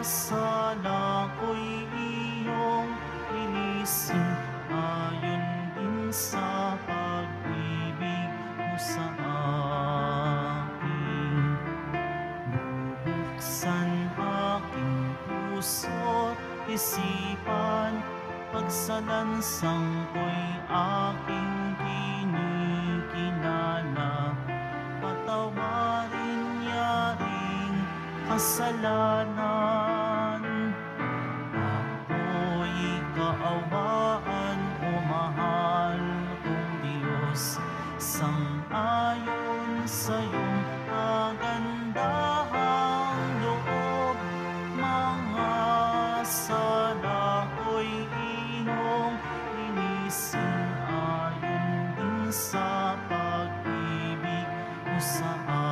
sala ko'y iyong linisin, ayon din sa pag-ibig mo sa akin. Bubuksan aking puso't isipan, pagsalansang ko'y aking kinikilala. Patawarin niya ring kasalanan. Ako'y kaawaan, o mahal kong Diyos, sang-ayon sa iyong kagandahang loob. Mga sala ko'y iyong linisin, ayon din sa pag-ibig mo sa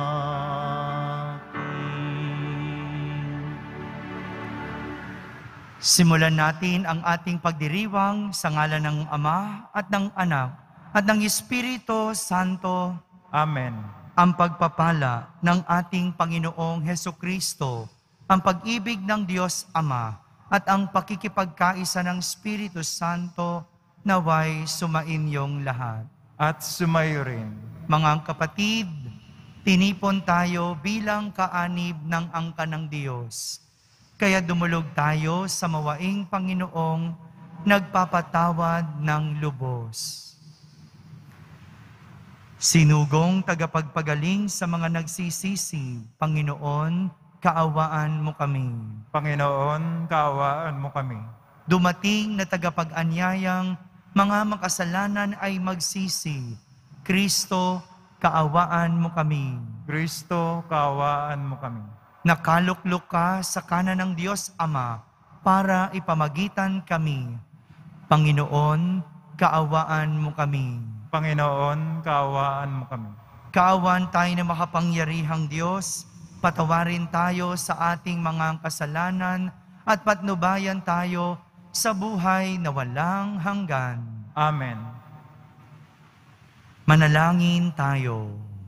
akin. Simulan natin ang ating pagdiriwang sa ngalan ng Ama at ng Anak at ng Espiritu Santo. Amen. Ang pagpapala ng ating Panginoong Hesukristo, ang pag-ibig ng Diyos Ama, at ang pakikipagkaisa ng Espiritu Santo naway sumainyong lahat. At sumayo rin. Mga kapatid, tinipon tayo bilang kaanib ng angka ng Diyos. Kaya dumulog tayo sa mawaing Panginoong nagpapatawad ng lubos. Sinugong tagapagpagaling sa mga nagsisisi, Panginoon, kaawaan mo kami. Panginoon, kaawaan mo kami. Dumating na tagapag-anyayang mga makasalanan ay magsisi. Kristo, kaawaan mo kami. Kristo, kaawaan mo kami. Nakaluklok ka sa kanan ng Diyos Ama para ipamagitan kami. Panginoon, kaawaan mo kami. Panginoon, kaawaan mo kami. Kaawaan tayo na makapangyarihang Diyos, patawarin tayo sa ating mga kasalanan at patnubayan tayo sa buhay na walang hanggan. Amen. Manalangin tayo.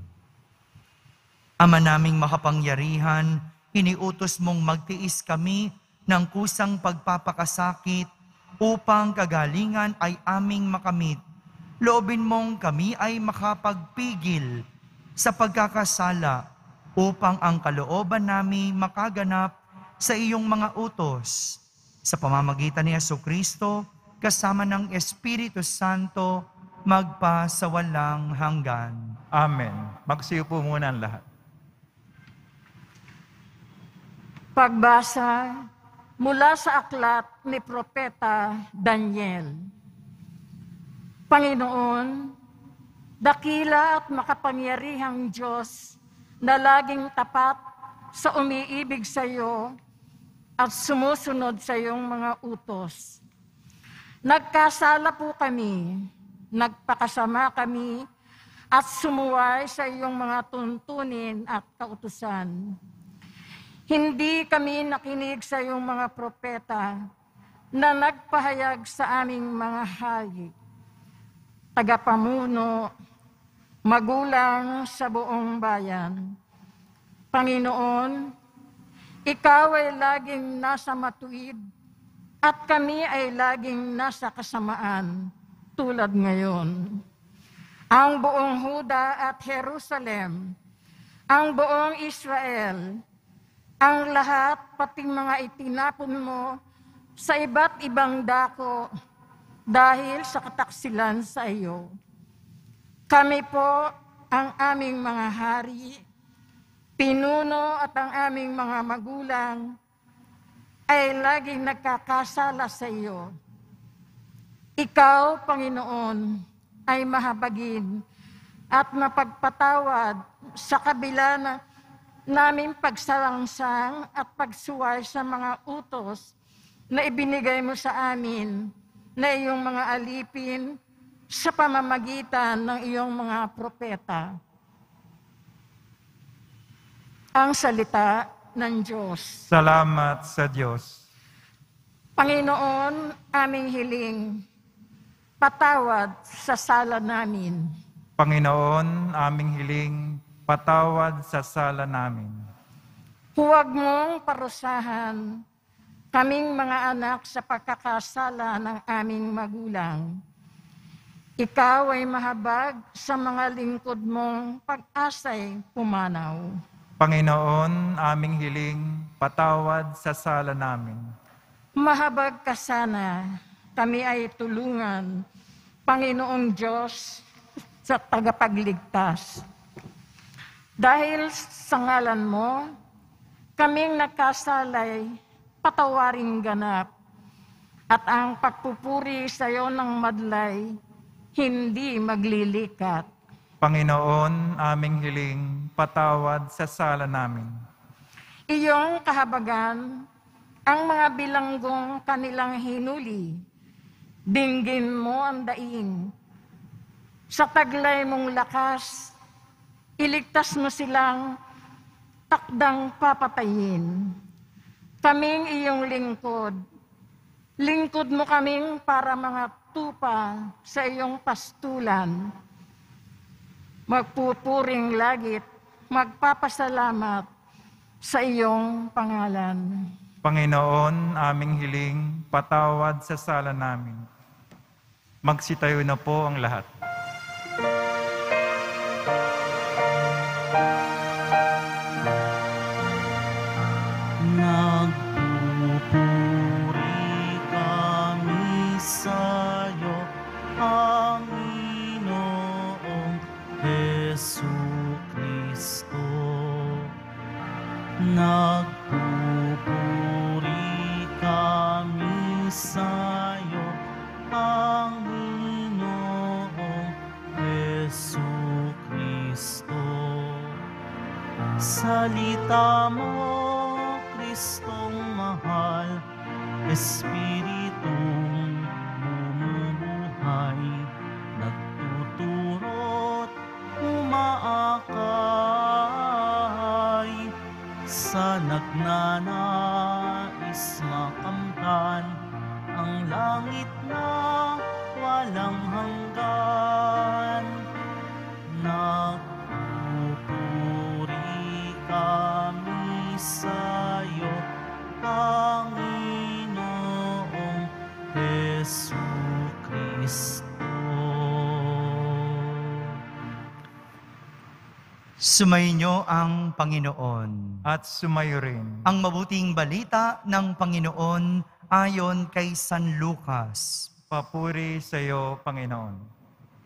Ama naming makapangyarihan, iniutos mong magtiis kami ng kusang pagpapakasakit upang kagalingan ay aming makamit. Loobin mong kami ay makapagpigil sa pagkakasala upang ang kalooban namin makaganap sa iyong mga utos. Sa pamamagitan ni Jesucristo, kasama ng Espiritu Santo, magpa sa walang hanggan. Amen. Magsiupo muna ang lahat. Pagbasa mula sa aklat ni Propeta Daniel. Panginoon, dakila at makapangyarihang Diyos na laging tapat sa umiibig sa iyo at sumusunod sa iyong mga utos. Nagkasala po kami, nagpakasama kami at sumuway sa iyong mga tuntunin at kautusan. Hindi kami nakinig sa iyong mga propeta na nagpahayag sa aming mga hayop, tagapamuno, magulang sa buong bayan. Panginoon, ikaw ay laging nasa matuwid at kami ay laging nasa kasamaan tulad ngayon. Ang buong Huda at Jerusalem, ang buong Israel, ang lahat, pating mga itinapon mo sa iba't ibang dako dahil sa kataksilan sa iyo. Kami po, ang aming mga hari, pinuno at ang aming mga magulang, ay laging nagkakasala sa iyo. Ikaw, Panginoon, ay mahabagin at mapagpatawad sa kabila na naming pagsalangsang at pagsuway sa mga utos na ibinigay mo sa amin na iyong mga alipin sa pamamagitan ng iyong mga propeta. Ang salita ng Diyos. Salamat sa Diyos. Panginoon, aming hiling, patawad sa sala namin. Panginoon, aming hiling, patawad sa sala namin. Huwag mong parusahan kaming mga anak sa pagkakasala ng aming magulang. Ikaw ay mahabag sa mga lingkod mong pag-asa'y pumanaw. Panginoon, aming hiling, patawad sa sala namin. Mahabag ka sana, kami ay tulungan, Panginoong Diyos, sa tagapagligtas. Dahil sa ngalan mo, kaming nagkasalay, patawaring ganap, at ang pagpupuri sa iyo ng madlay, hindi maglilikat. Panginoon, aming hiling, patawad sa sala namin. Iyong kahabagan, ang mga bilanggong kanilang hinuli, dinggin mo ang daing. Sa taglay mong lakas, iligtas mo silang takdang papatayin. Kaming iyong lingkod, lingkod mo kaming para mga tupa sa iyong pastulan. Magpupuring langit, magpapasalamat sa iyong pangalan. Panginoon, aming hiling, patawad sa sala namin. Magsitayo na po ang lahat. Nagpupuri kami sa'yo, Panginoong Jesucristo. Nagpupuri kami sa'yo, Panginoong Jesucristo. Salita mo, Kristong mahal, Espiritong bumubuhay, nagtuturo't umaakay, sa nagnanais makamtan ang langit na walang hanggan. Nagpupuri kami sa'yo, Panginoong Jesucristo. Sumainyo ang Panginoon. At sumayo rin. Ang mabuting balita ng Panginoon ayon kay San Lucas. Papuri sa iyo, Panginoon.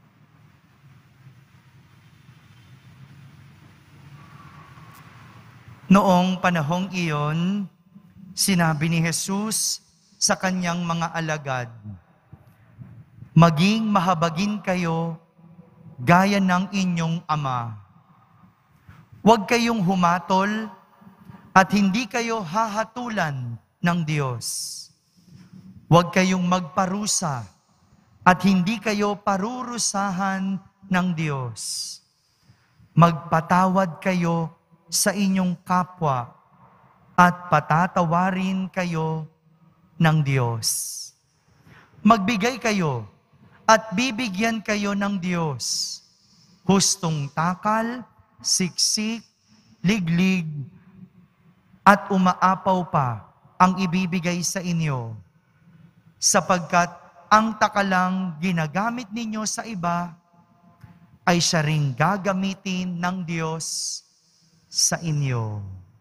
Noong panahong iyon, sinabi ni Jesus sa kanyang mga alagad, "Maging mahabagin kayo gaya ng inyong ama. Huwag kayong humatol at hindi kayo hahatulan ng Diyos. Huwag kayong magparusa at hindi kayo parurusahan ng Diyos. Magpatawad kayo sa inyong kapwa at patatawarin kayo ng Diyos. Magbigay kayo at bibigyan kayo ng Diyos. Hustong takal, siksik, liglig, at umaapaw pa ang ibibigay sa inyo. Sapagkat ang takalang ginagamit ninyo sa iba ay siya ring gagamitin ng Diyos sa inyo."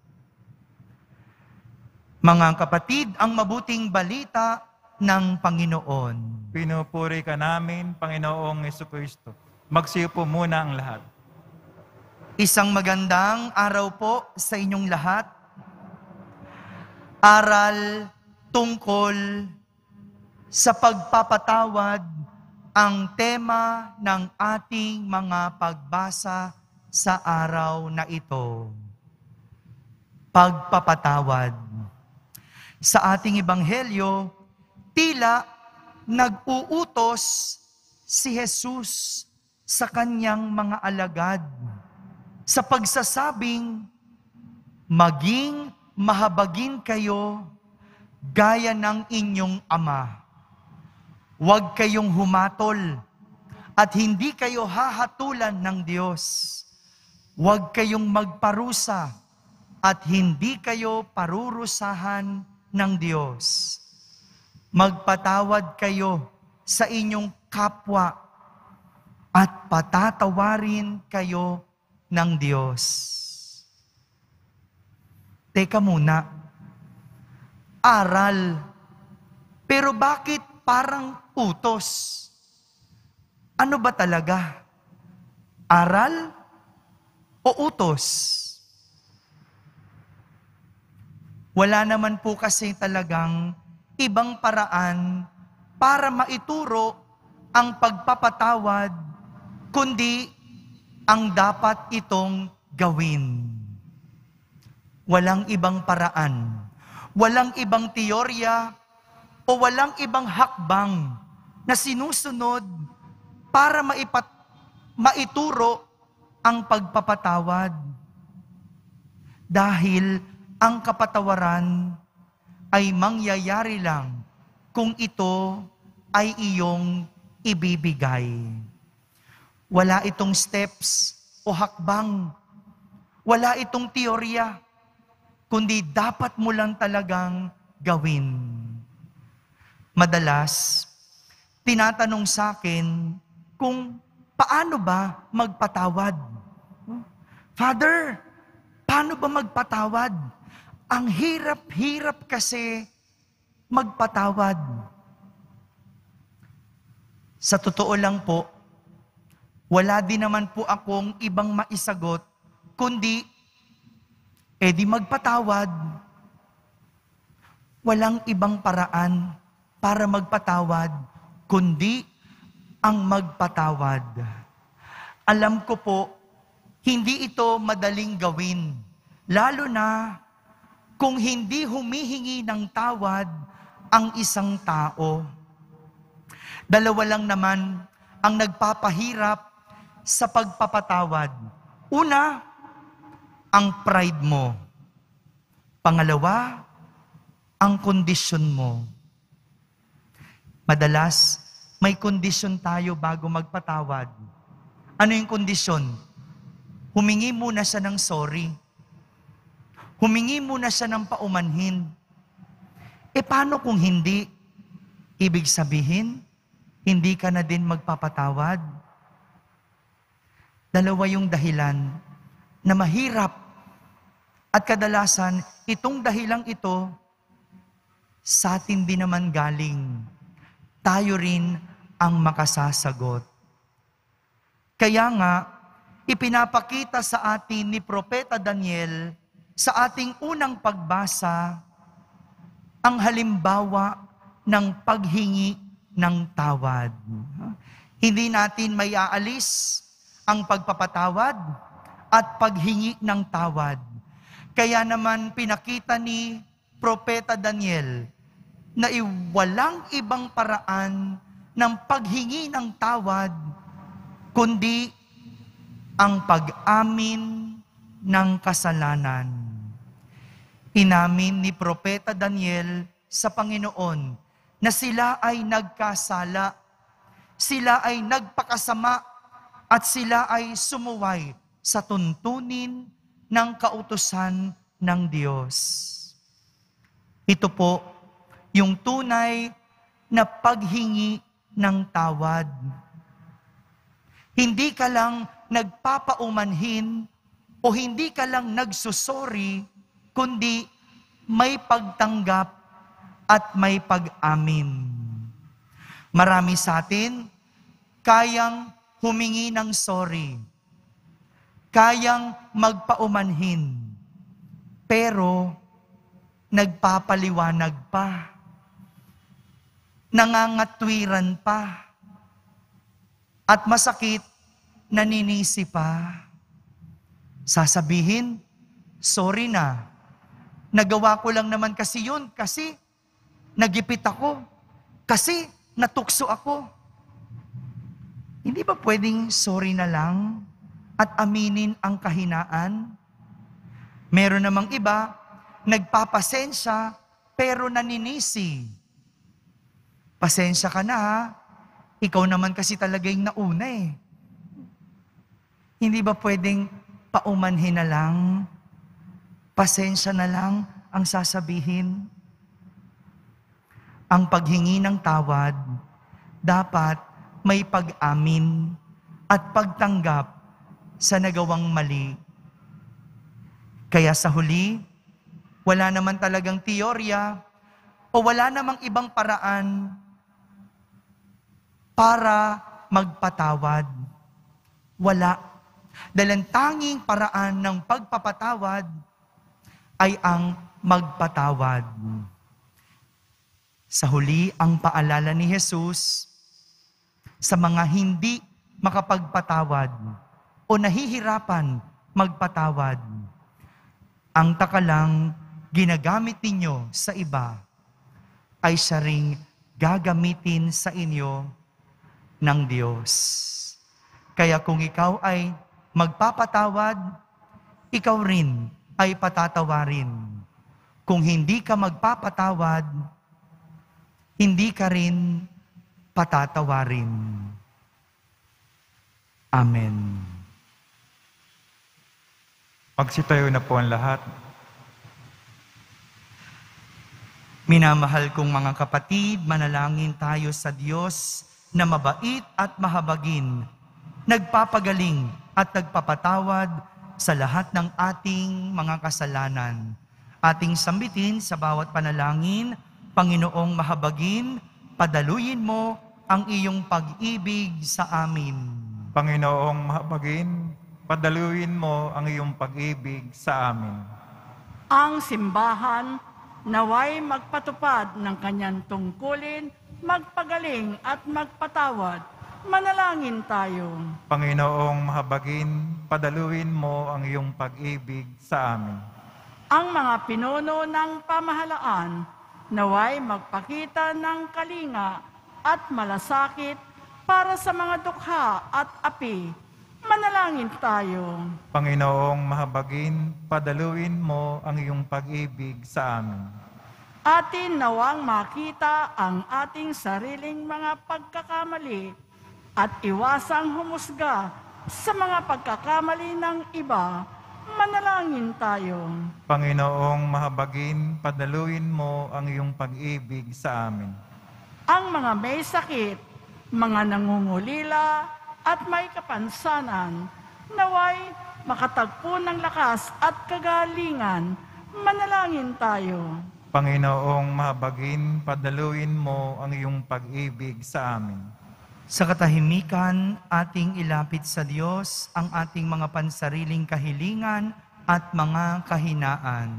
Mga kapatid, ang mabuting balita ng Panginoon. Pinupuri ka namin, Panginoong Jesucristo. Magsiupo muna ang lahat. Isang magandang araw po sa inyong lahat. Aral tungkol sa pagpapatawad ang tema ng ating mga pagbasa sa araw na ito. Pagpapatawad. Sa ating ebanghelyo, tila nag-uutos si Jesus sa kanyang mga alagad sa pagsasabing, "Maging mahabagin kayo gaya ng inyong ama. Huwag kayong humatol at hindi kayo hahatulan ng Diyos. Huwag kayong magparusa at hindi kayo parurusahan ng Diyos. Magpatawad kayo sa inyong kapwa at patatawarin kayo ng Diyos. Teka muna, aral. Pero bakit parang utos? Ano ba talaga? Aral o utos? Wala naman po kasi talagang ibang paraan para maituro ang pagpapatawad, kundi ang dapat itong gawin. Walang ibang paraan, walang ibang teorya, o walang ibang hakbang na sinusunod para maituro ang pagpapatawad. Dahil ang kapatawaran ay mangyayari lang kung ito ay iyong ibibigay. Wala itong steps o hakbang, wala itong teorya, kundi dapat mo lang talagang gawin. Madalas, tinatanong sa akin kung paano ba magpatawad. Father, paano ba magpatawad? Ang hirap-hirap kasi magpatawad. Sa totoo lang po, wala din naman po akong ibang maisagot, kundi, di magpatawad. Walang ibang paraan para magpatawad, kundi ang magpatawad. Alam ko po, hindi ito madaling gawin, lalo na kung hindi humihingi ng tawad ang isang tao. Dalawa lang naman ang nagpapahirap sa pagpapatawad. Una, ang pride mo. Pangalawa, ang kondisyon mo. Madalas, may kondisyon tayo bago magpatawad. Ano yung kondisyon? Humingi muna siya ng sorry. Humingi muna siya ng paumanhin. Paano kung hindi? Ibig sabihin, hindi ka na din magpapatawad. Dalawa yung dahilan na mahirap. At kadalasan, itong dahilang ito, sa atin din naman galing. Tayo rin ang makasasagot. Kaya nga, ipinapakita sa atin ni Propeta Daniel sa ating unang pagbasa ang halimbawa ng paghingi ng tawad. Hindi natin may aalis ang pagpapatawad at paghingi ng tawad. Kaya naman pinakita ni Propeta Daniel na walang ibang paraan ng paghingi ng tawad, kundi ang pag-amin ng kasalanan. Inamin ni Propeta Daniel sa Panginoon na sila ay nagkasala, sila ay nagpakasama, at sila ay sumuway sa tuntunin ng kautusan ng Diyos. Ito po yung tunay na paghingi ng tawad. Hindi ka lang nagpapaumanhin o hindi ka lang nagsusori, kundi may pagtanggap at may pag-amin. Marami sa atin kayang humingi ng sorry, kayang magpaumanhin, pero nagpapaliwanag pa, nangangatwiran pa, at masakit, naninisi pa. Sasabihin, sorry na, nagawa ko lang naman kasi yun, kasi nagipit ako, kasi natukso ako. Hindi ba pwedeng sorry na lang at aminin ang kahinaan? Meron namang iba, nagpapasensya pero naninisi. Pasensya ka na ha, ikaw naman kasi talaga yung nauna eh. Hindi ba pwedeng paumanhin na lang, pasensya na lang ang sasabihin? ang paghingi ng tawad, dapat may pag-amin at pagtanggap sa nagawang mali. Kaya sa huli, wala naman talagang teorya o wala namang ibang paraan para magpatawad. Wala. Dahil ang tanging paraan ng pagpapatawad ay ang magpatawad. Sa huli, ang paalala ni Jesus sa mga hindi makapagpatawad o nahihirapan magpatawad. Ang takalang ginagamit ninyo sa iba ay siya ring gagamitin sa inyo ng Diyos. Kaya kung ikaw ay magpapatawad, ikaw rin ay patatawarin. Kung hindi ka magpapatawad, hindi ka rin patatawarin. Amen. Magsitayo na po ang lahat. Minamahal kong mga kapatid, manalangin tayo sa Diyos na mabait at mahabagin, nagpapagaling at nagpapatawad sa lahat ng ating mga kasalanan. Ating sambitin sa bawat panalangin, Panginoong mahabagin, padaluyin mo ang iyong pag-ibig sa amin. Panginoong mahabagin, padaluin mo ang iyong pag-ibig sa amin. Ang simbahan naway magpatupad ng kanyang tungkulin, magpagaling at magpatawad. Manalangin tayo. Panginoong mahabagin, padaluin mo ang iyong pag-ibig sa amin. Ang mga pinuno ng pamahalaan naway magpakita ng kalinga at malasakit para sa mga dukha at api. Manalangin tayo. Panginoong mahabagin, padaluin mo ang iyong pag-ibig sa amin. Atin nawang makita ang ating sariling mga pagkakamali at iwasang humusga sa mga pagkakamali ng iba. Manalangin tayo. Panginoong mahabagin, padaluin mo ang iyong pag-ibig sa amin. Ang mga may sakit, mga nangungulila, at may kapansanan, naway makatagpo ng lakas at kagalingan. Manalangin tayo. Panginoong mahabagin, padaluin mo ang iyong pag-ibig sa amin. Sa katahimikan, ating ilapit sa Diyos ang ating mga pansariling kahilingan at mga kahinaan.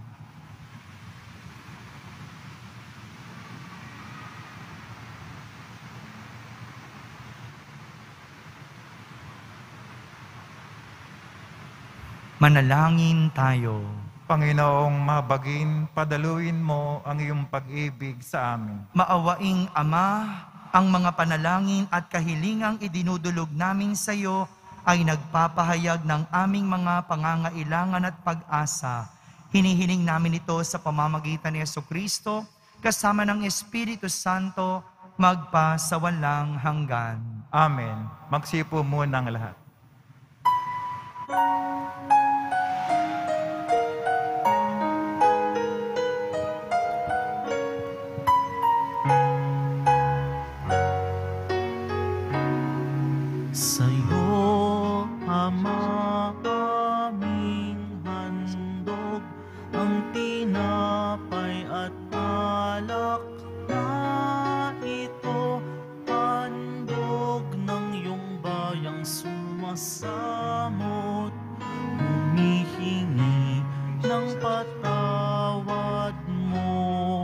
Manalangin tayo. Panginoong mahabagin, padaluin mo ang iyong pag-ibig sa amin. Maawaing Ama, ang mga panalangin at kahilingang idinudulog namin sa iyo ay nagpapahayag ng aming mga pangangailangan at pag-asa. Hinihiling namin ito sa pamamagitan ni Jesucristo, kasama ng Espiritu Santo, magpasawalang hanggan. Amen. Magsipo muna ang lahat. Sa'yo, Ama, aming handog ang tinapay at alak na ito, handog ng iyong bayang sumasamot, humihingi ng patawad mo.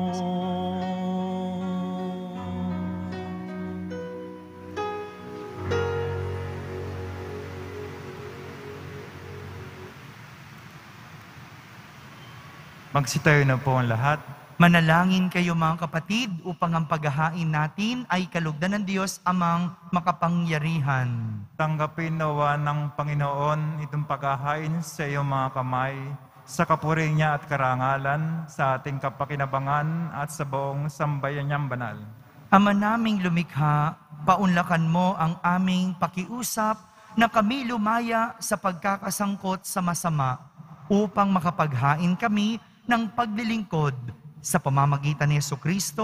Magsitayo na po ang lahat. Manalangin kayo mga kapatid upang ang paghahain natin ay kalugdan ng Diyos amang makapangyarihan. Tanggapin nawa ng Panginoon itong paghahain sa iyong mga kamay, sa kapuri niya at karangalan, sa ating kapakinabangan at sa buong sambayan niyang banal. Ama naming lumikha, paunlakan mo ang aming pakiusap na kami lumaya sa pagkakasangkot sa masama upang makapaghain kami ng paglilingkod sa pamamagitan ni Jesucristo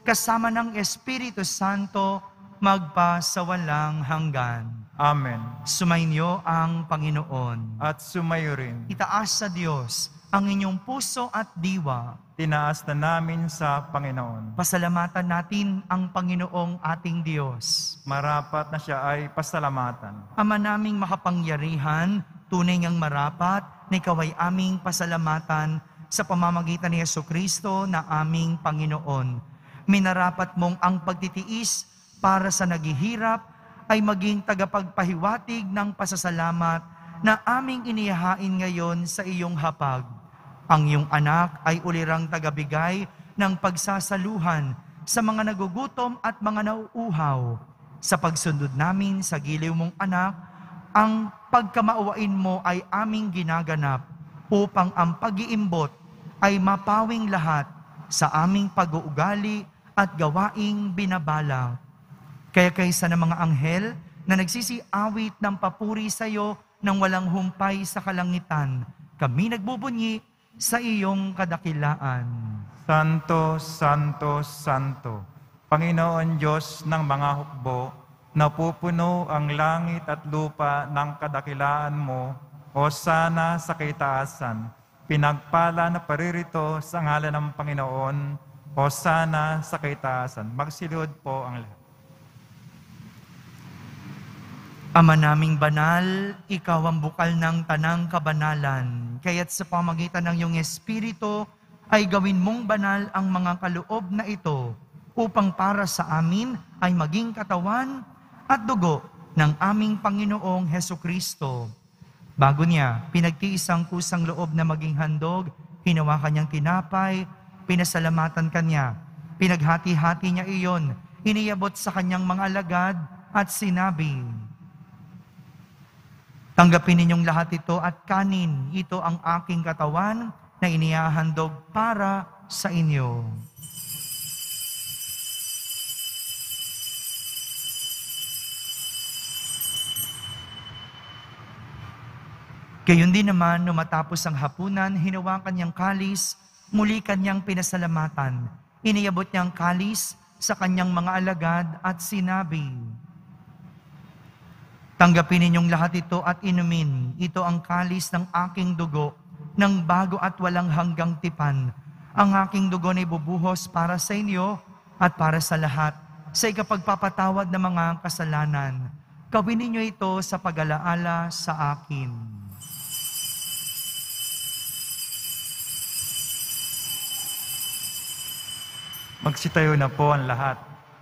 kasama ng Espiritu Santo, magpasawalang hanggan. Amen. Sumainyo ang Panginoon. At sumayo rin. Itaas sa Diyos ang inyong puso at diwa. Tinaas na namin sa Panginoon. Pasalamatan natin ang Panginoong ating Diyos. Marapat na siya ay pasalamatan. Ama naming makapangyarihan, tunay ngang marapat na ikaw ay aming pasalamatan sa pamamagitan ni Jesucristo na aming Panginoon. Minarapat mong ang pagtitiis para sa naghihirap ay maging tagapagpahiwatig ng pasasalamat na aming inihahain ngayon sa iyong hapag. Ang iyong anak ay ulirang tagabigay ng pagsasaluhan sa mga nagugutom at mga nauuhaw. Sa pagsundod namin sa giliw mong anak, ang pagkamauwain mo ay aming ginaganap upang ang pag-iimbot ay mapawing lahat sa aming pag-uugali at gawaing binabalak. Kaya kaysa ng mga anghel na nagsisiawit ng papuri sa iyo nang walang humpay sa kalangitan, kami nagbubunyi sa iyong kadakilaan. Santo, Santo, Santo, Panginoon Diyos ng mga hukbo, napupuno ang langit at lupa ng kadakilaan mo, o sana sa kaitaasan. Pinagpala na paririto sa ngalan ng Panginoon, o sana sa kaitaasan. Magsilod po ang lahat. Ama naming banal, ikaw ang bukal ng tanang kabanalan. Kaya't sa pamagitan ng iyong Espiritu, ay gawin mong banal ang mga kaloob na ito, upang para sa amin ay maging katawan at dugo ng aming Panginoong Hesukristo. Bago niya, pinagtiis ang kusang loob na maging handog, hinawa kanyang tinapay, pinasalamatan kanya, pinaghati-hati niya iyon, iniyabot sa kanyang mga alagad at sinabi, "Tanggapin ninyong lahat ito at kanin, ito ang aking katawan na inihahandog para sa inyo." Gayon din naman, nung matapos ang hapunan, hinawa kanyang kalis, muli kanyang pinasalamatan. Iniyabot niyang kalis sa kanyang mga alagad at sinabi, "Tanggapin ninyong lahat ito at inumin. Ito ang kalis ng aking dugo, ng bago at walang hanggang tipan. Ang aking dugo na ibubuhos para sa inyo at para sa lahat, sa ikapagpapatawad ng mga kasalanan. Gawin ninyo ito sa pag-alaala sa akin." Magsitayo na po ang lahat.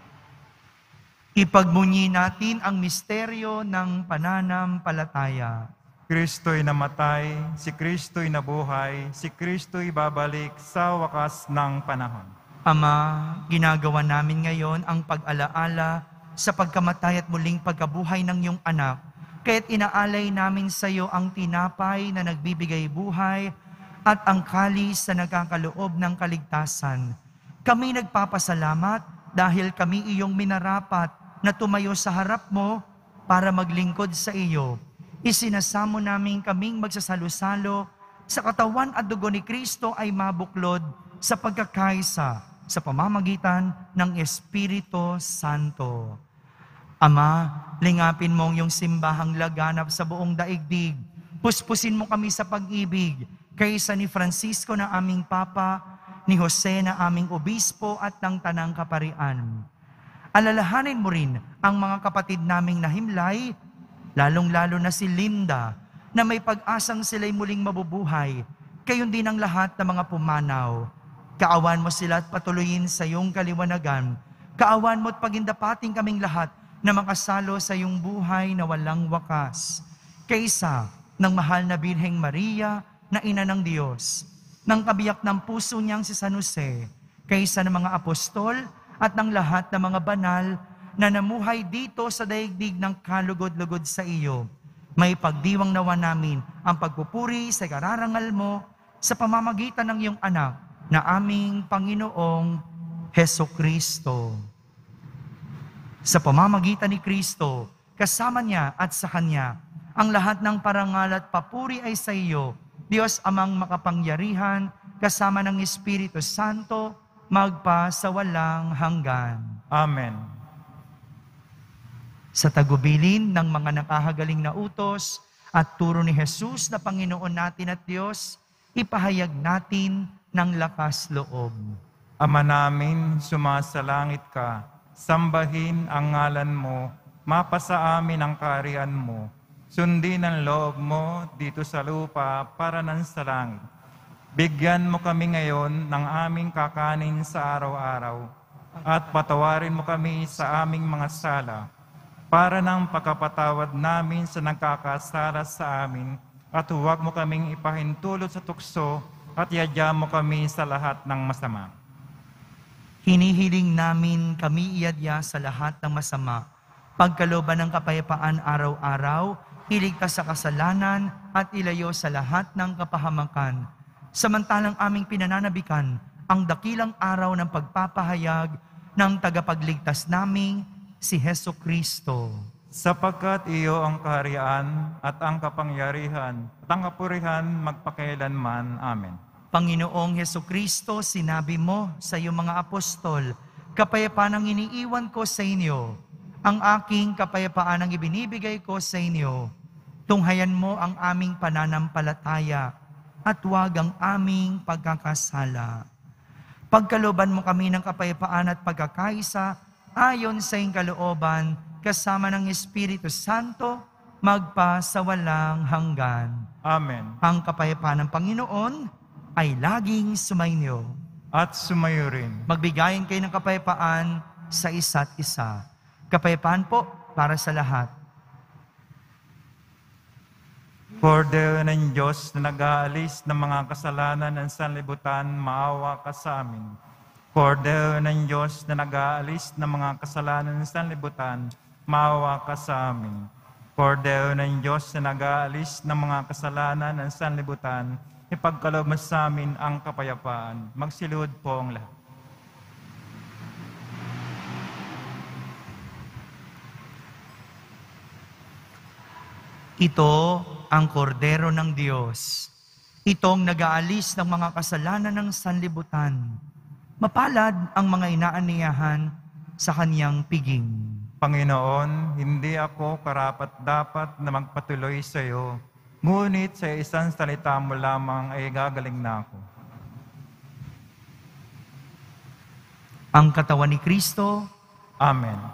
Ipagmunyi natin ang misteryo ng pananampalataya. Kristo'y namatay, si Kristo'y nabuhay, si Kristo'y babalik sa wakas ng panahon. Ama, ginagawa namin ngayon ang pag-alaala sa pagkamatay at muling pagkabuhay ng iyong anak. Kaya't inaalay namin sa iyo ang tinapay na nagbibigay buhay at ang kalis na nagkakaloob ng kaligtasan. Kami nagpapasalamat dahil kami iyong minarapat na tumayo sa harap mo para maglingkod sa iyo. Isinasamo namin kaming magsasalo-salo sa katawan at dugo ni Kristo ay mabuklod sa pagkakaisa sa pamamagitan ng Espiritu Santo. Ama, lingapin mo ang iyong simbahang laganap sa buong daigdig. Puspusin mo kami sa pag-ibig kaysa ni Francisco na aming Papa, ni Jose na aming obispo at ng Tanang Kaparian. Alalahanin mo rin ang mga kapatid naming nahimlay, lalong-lalo na si Linda, na may pag-asang sila'y muling mabubuhay, gayon din ang lahat ng mga pumanaw. Kaawan mo sila at patuloyin sa iyong kaliwanagan. Kaawan mo at pagindapating kaming lahat na makasalo sa iyong buhay na walang wakas. Kaysa ng mahal na Birheng Maria na ina ng Diyos, ng kabiyak ng puso niyang si San Jose, kaysa ng mga apostol at ng lahat ng mga banal na namuhay dito sa daigdig ng kalugod-lugod sa iyo. May pagdiwang nawa namin ang pagpupuri sa kararangal mo sa pamamagitan ng iyong anak na aming Panginoong Hesukristo. Sa pamamagitan ni Kristo, kasama niya at sa Kanya, ang lahat ng parangal at papuri ay sa iyo, Diyos Amang makapangyarihan, kasama ng Espiritu Santo, magpa sa walang hanggan. Amen. Sa tagubilin ng mga nakahagaling na utos at turo ni Jesus na Panginoon natin at Diyos, ipahayag natin ng lakas loob. Ama namin, sumasalangit ka, sambahin ang ngalan mo, mapasa amin ang kaharian mo, sundin ang loob mo dito sa lupa para nan sa langit. Bigyan mo kami ngayon ng aming kakanin sa araw-araw at patawarin mo kami sa aming mga sala para ng pagkapatawad namin sa nagkakasala sa amin at huwag mo kaming ipahintulot sa tukso at iadya mo kami sa lahat ng masama. Hinihiling namin kami iadya sa lahat ng masama, pagkalooban ng kapayapaan araw-araw, iligtas sa kasalanan at ilayo sa lahat ng kapahamakan. Samantalang aming pinananabikan ang dakilang araw ng pagpapahayag ng tagapagligtas naming si Heso Kristo. Sapagkat iyo ang kaharian at ang kapangyarihan at ang kapurihan magpakailanman. Amen. Panginoong Heso Kristo, sinabi mo sa iyong mga apostol, kapayapaan ang iniiwan ko sa inyo, ang aking kapayapaan ang ibinibigay ko sa inyo. Tunghayan mo ang aming pananampalataya at huwag ang aming pagkakasala. Pagkalooban mo kami ng kapayapaan at pagkakaisa, ayon sa iyong kalooban, kasama ng Espiritu Santo, magpa sa walang hanggan. Amen. Ang kapayapaan ng Panginoon ay laging sumainyo. At sumayo rin. Magbigayan kayo ng kapayapaan sa isa't isa. Kapayapaan po para sa lahat. Kordero ng Diyos na nag-aalis ng mga kasalanan ng sanlibutan, maawa ka sa amin. Kordero ng Diyos na nag-aalis ng mga kasalanan ng sanlibutan, maawa ka sa amin. Kordero ng Diyos na nag-aalis ng mga kasalanan ng sanlibutan, ipagkaloob mo sa amin ang kapayapaan. Magsilud po ang lahat. Ito ang kordero ng Diyos. Itong nag-aalis ng mga kasalanan ng sanlibutan. Mapalad ang mga inaaniyahan sa kaniyang piging. Panginoon, hindi ako karapat-dapat na magpatuloy sa iyo, ngunit sa isang salita mo lamang ay gagaling na ako. Ang katawan ni Kristo. Amen.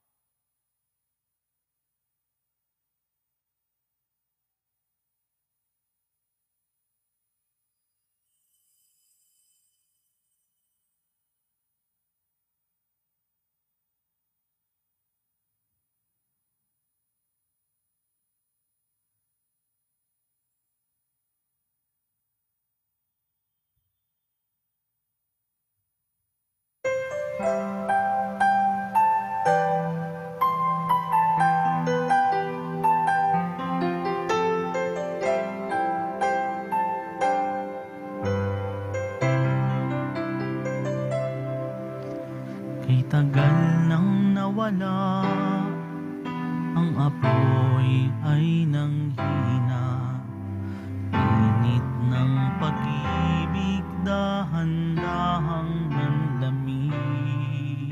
Kay tagal nang nawala, ang apoy ay nanghina. Init ng pag-ibig, dahan-dahang nanlamig.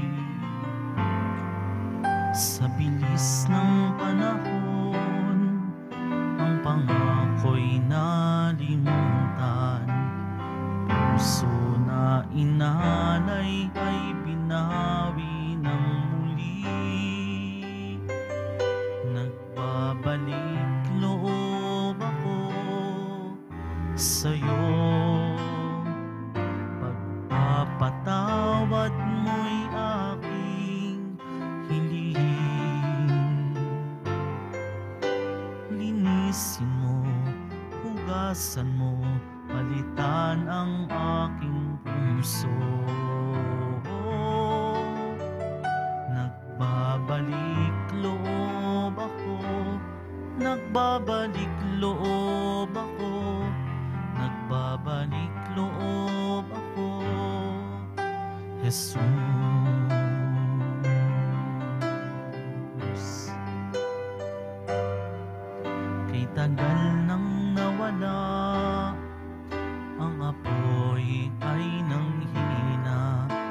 Sa bilis ng panahon, ang pangako'y nalimutan. Puso na inalay ay binawi ng muli. Nagbabalik loob ako sa'yo. Pagpapatawad mo'y aking hiling. Linisin mo, hugasan mo, palitan ang aking puso. Nagbabalik loob ako, nagbabalik loob ako, nagbabalik loob ako, Jesus. Kay tagal nang nawala, ang apoy ay nanghina.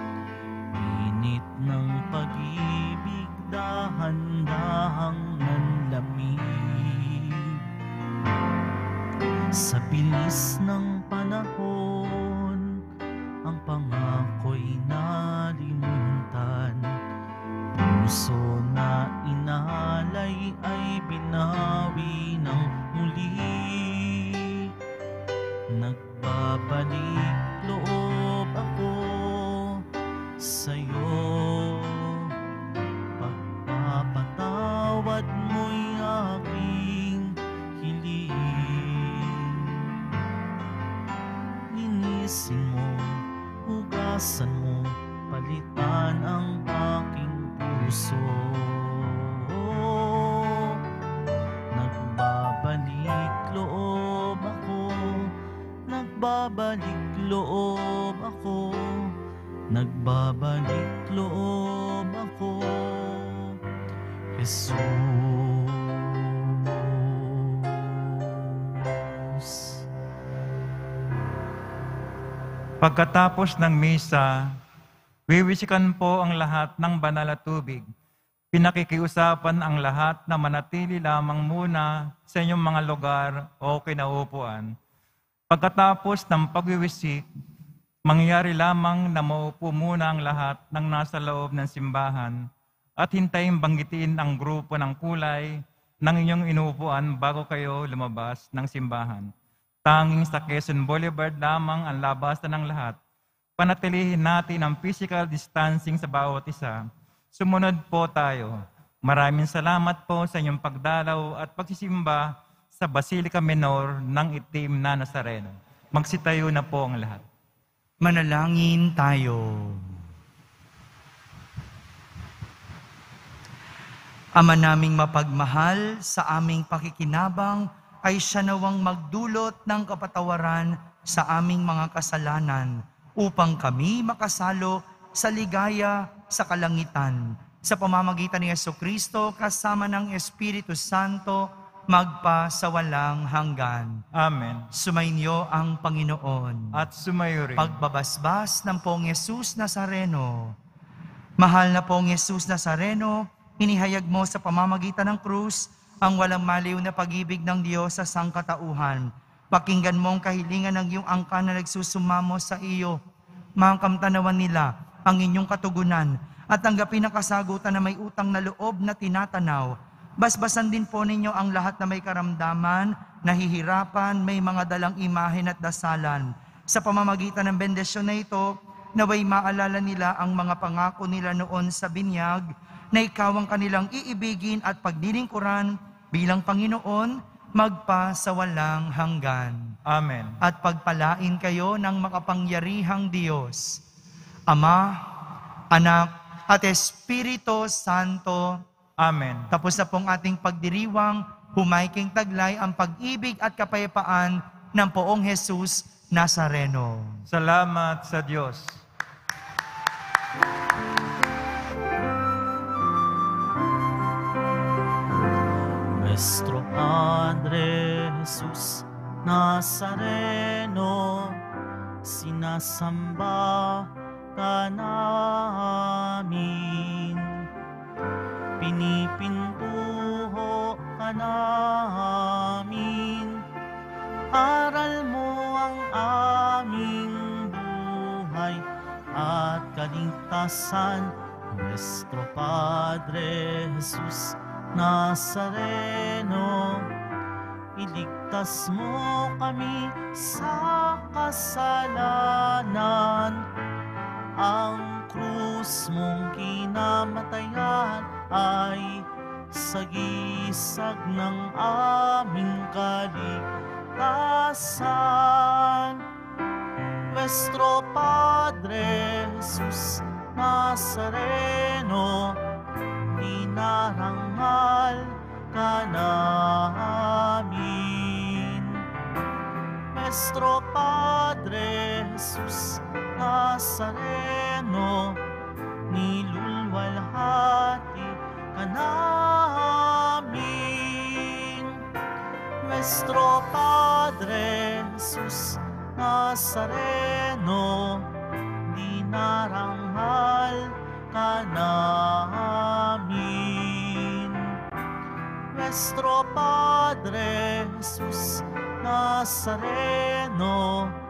Labasan mo, palitan ang aking puso. Nagbabalik loob ako, nagbabalik loob ako, nagbabalik loob ako, Jesus. Pagkatapos ng misa, wiwisikan po ang lahat ng banal na tubig. Pinakikiusapan ang lahat na manatili lamang muna sa inyong mga lugar o kinaupuan. Pagkatapos ng pagwiwisik, mangyari lamang na maupo muna ang lahat ng nasa loob ng simbahan at hintayin banggitin ang grupo ng kulay ng inyong inuupuan bago kayo lumabas ng simbahan. Tanging sa Quezon Boulevard lamang ang labasan ng lahat. Panatilihin natin ang physical distancing sa bawat isa. Sumunod po tayo. Maraming salamat po sa inyong pagdalaw at pagsisimba sa Basilica Minor ng Itim na Nazareno. Magsitayo na po ang lahat. Manalangin tayo. Ama naming mapagmahal, sa aming pakikinabang ay siya nawang magdulot ng kapatawaran sa aming mga kasalanan upang kami makasalo sa ligaya sa kalangitan. Sa pamamagitan ni Jesucristo kasama ng Espiritu Santo, magpa sa walang hanggan. Amen. Sumainyo ang Panginoon. At sumayo rin. Pagbabasbas ng Poong Yesus Nazareno. Mahal na Poong Yesus Nazareno, inihayag mo sa pamamagitan ng krus ang walang maliw na pag-ibig ng Diyos sa sangkatauhan. Pakinggan mo ang kahilingan ng iyong angkan na nagsusumamo sa iyo. Makamtanawan nila ang inyong katugunan at tanggapin ang kasagutan na may utang na loob na tinatanaw. Basbasan din po ninyo ang lahat na may karamdaman, nahihirapan, may mga dalang imahen at dasalan. Sa pamamagitan ng bendisyon na ito, naway maalala nila ang mga pangako nila noon sa binyag, na ikaw ang kanilang iibigin at paglilingkuran bilang Panginoon, magpa sa walang hanggan. Amen. At pagpalain kayo ng makapangyarihang Diyos, Ama, Anak, at Espiritu Santo. Amen. Tapos na pong ating pagdiriwang, humaiking taglay ang pag-ibig at kapayapaan ng Poong Jesus Nazareno. Salamat sa Diyos. Nuestro Padre Jesus Nazareno, sinasamba ka namin, pinipintuho ka namin, aral mo ang aming buhay at kaligtasan. Nuestro Padre Jesus Nazareno, iligtas mo kami sa kasalanan. Ang krus mong kinamatayan ay sagisag ng aming kaligtasan. Nuestro Padre Jesus Nazareno, dinarangal ka namin. Nuestro Padre Jesus Nazareno, nilulwalhati ka namin. Nuestro Padre Jesus Nazareno, dinarangal ka namin. Nuestro Padre Jesus Nazareno,